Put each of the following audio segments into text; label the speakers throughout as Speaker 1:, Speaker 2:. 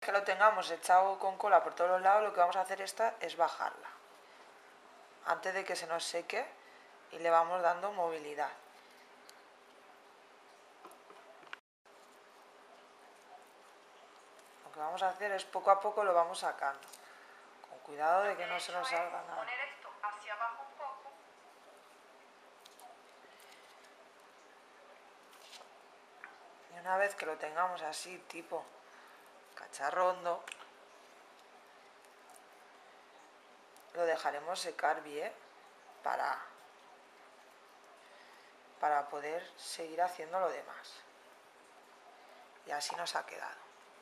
Speaker 1: Que lo tengamos echado con cola por todos los lados, lo que vamos a hacer es bajarla antes de que se nos seque y le vamos dando movilidad. Lo que vamos a hacer es poco a poco lo vamos sacando, con cuidado de que no se nos salga nada.
Speaker 2: Poner esto hacia abajo un poco.
Speaker 1: Y una vez que lo tengamos así, tipo cacharrondo, lo dejaremos secar bien para poder seguir haciendo lo demás. Y así nos ha quedado.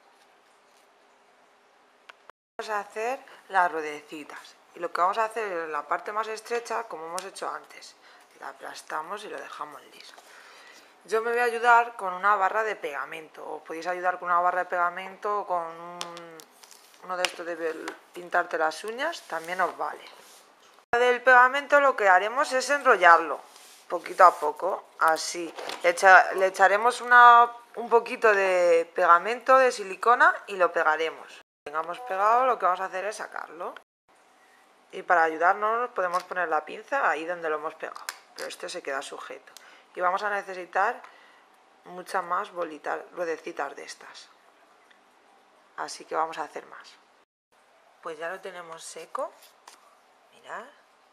Speaker 1: Vamos a hacer las ruedecitas. Y lo que vamos a hacer es la parte más estrecha, como hemos hecho antes. La aplastamos y lo dejamos liso. Yo me voy a ayudar con una barra de pegamento. Os podéis ayudar con una barra de pegamento o con uno de estos de pintarte las uñas, también os vale. Del pegamento lo que haremos es enrollarlo poquito a poco, así. Le echaremos un poquito de pegamento de silicona y lo pegaremos. Cuando tengamos pegado, lo que vamos a hacer es sacarlo. Y para ayudarnos podemos poner la pinza ahí donde lo hemos pegado, pero este se queda sujeto. Y vamos a necesitar muchas más ruedecitas de estas. Así que vamos a hacer más. Pues ya lo tenemos seco, mirad.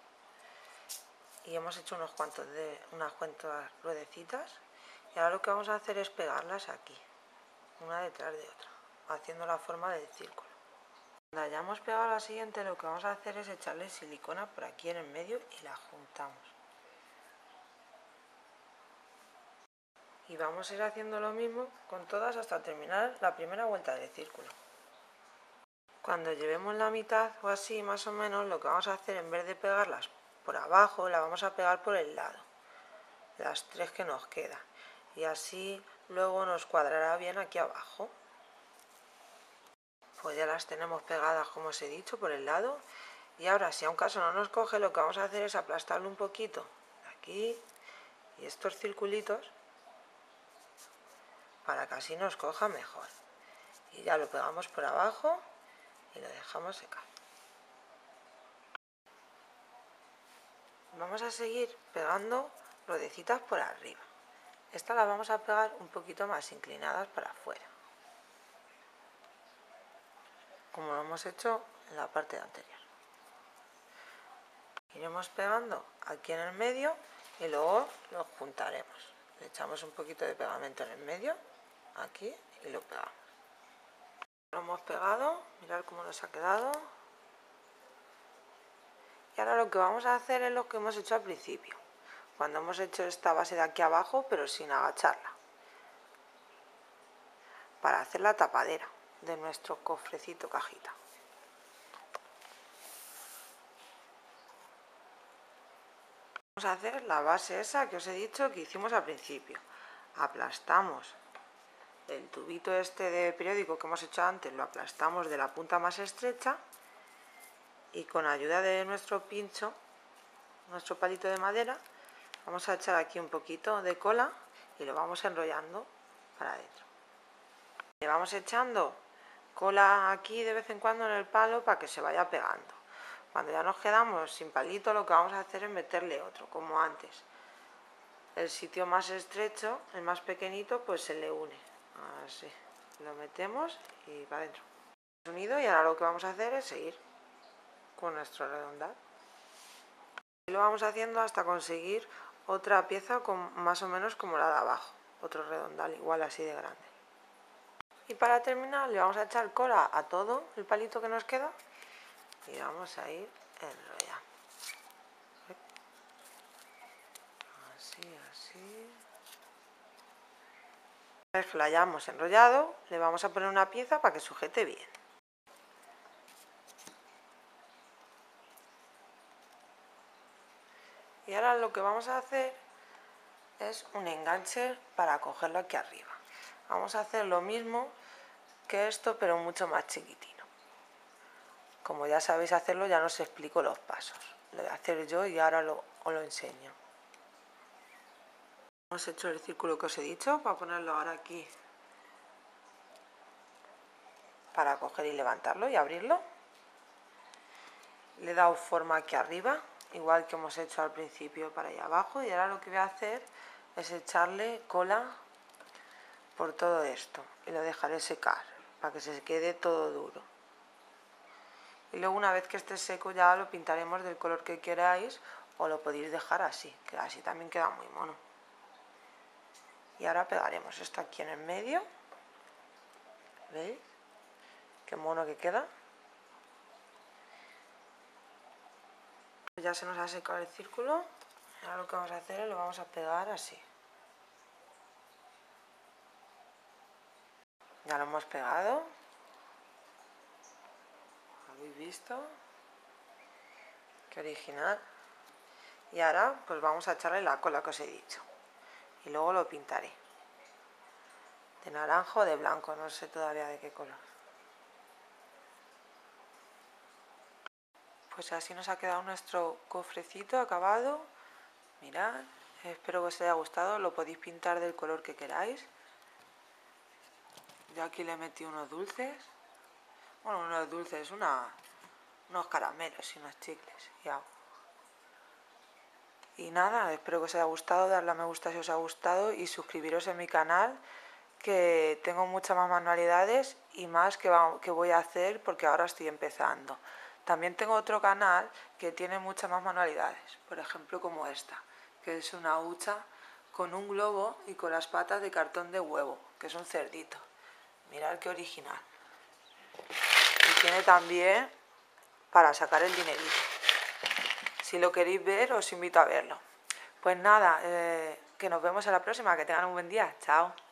Speaker 1: Y hemos hecho unas cuantas ruedecitas. Y ahora lo que vamos a hacer es pegarlas aquí, una detrás de otra, haciendo la forma del círculo. Cuando hayamos pegado la siguiente, lo que vamos a hacer es echarle silicona por aquí en el medio y la juntamos. Y vamos a ir haciendo lo mismo con todas hasta terminar la primera vuelta del círculo. Cuando llevemos la mitad o así más o menos, lo que vamos a hacer, en vez de pegarlas por abajo, la vamos a pegar por el lado, las tres que nos quedan, y así luego nos cuadrará bien aquí abajo. Pues ya las tenemos pegadas, como os he dicho, por el lado. Y ahora, si a un caso no nos coge, lo que vamos a hacer es aplastarlo un poquito aquí y estos circulitos para que así nos coja mejor. Y ya lo pegamos por abajo y lo dejamos secar. Vamos a seguir pegando ruedecitas por arriba. Estas las vamos a pegar un poquito más inclinadas para afuera, como lo hemos hecho en la parte anterior. Iremos pegando aquí en el medio y luego los juntaremos. Le echamos un poquito de pegamento en el medio, aquí, y lo pegamos. Lo hemos pegado, mirad cómo nos ha quedado. Y ahora lo que vamos a hacer es lo que hemos hecho al principio, cuando hemos hecho esta base de aquí abajo, pero sin agacharla, para hacer la tapadera de nuestro cofrecito cajita. Vamos a hacer la base esa que os he dicho que hicimos al principio. Aplastamos el tubito este de periódico que hemos hecho antes, lo aplastamos de la punta más estrecha y con ayuda de nuestro pincho, nuestro palito de madera, vamos a echar aquí un poquito de cola y lo vamos enrollando para adentro. Le vamos echando cola aquí de vez en cuando en el palo para que se vaya pegando. Cuando ya nos quedamos sin palito, lo que vamos a hacer es meterle otro, como antes. El sitio más estrecho, el más pequeñito, pues se le une. Así, lo metemos y para adentro. Unido, y ahora lo que vamos a hacer es seguir con nuestro redondal. Y lo vamos haciendo hasta conseguir otra pieza más o menos como la de abajo. Otro redondal igual así de grande. Y para terminar le vamos a echar cola a todo el palito que nos queda y vamos a ir enrollando. Así, así. Una vez que lo hayamos enrollado, le vamos a poner una pieza para que sujete bien. Y ahora lo que vamos a hacer es un enganche para cogerlo aquí arriba. Vamos a hacer lo mismo que esto, pero mucho más chiquitino. Como ya sabéis hacerlo, ya no os explico los pasos. Lo voy a hacer yo y ahora os lo enseño. Hemos hecho el círculo que os he dicho para ponerlo ahora aquí para coger y levantarlo y abrirlo. Le he dado forma aquí arriba, igual que hemos hecho al principio para allá abajo, y ahora lo que voy a hacer es echarle cola por todo esto y lo dejaré secar para que se quede todo duro. Y luego una vez que esté seco ya lo pintaremos del color que queráis, o lo podéis dejar así, que así también queda muy mono. Y ahora pegaremos esto aquí en el medio. ¿Veis? Qué mono que queda. Ya se nos ha secado el círculo. Ahora lo que vamos a hacer es lo vamos a pegar así. Ya lo hemos pegado. ¿Habéis visto? Qué original. Y ahora pues vamos a echarle la cola que os he dicho. Y luego lo pintaré. De naranja o de blanco, no sé todavía de qué color. Pues así nos ha quedado nuestro cofrecito acabado. Mirad, espero que os haya gustado. Lo podéis pintar del color que queráis. Yo aquí le metí unos dulces. Bueno, unos dulces, unos caramelos y unos chicles. Y nada, espero que os haya gustado. Darle a me gusta si os ha gustado y suscribiros en mi canal, que tengo muchas más manualidades y más que voy a hacer porque ahora estoy empezando. También tengo otro canal que tiene muchas más manualidades, por ejemplo como esta, que es una hucha con un globo y con las patas de cartón de huevo, que es un cerdito. Mirad qué original. Y tiene también para sacar el dinerito. Si lo queréis ver, os invito a verlo. Pues nada, que nos vemos en la próxima, que tengan un buen día. Chao.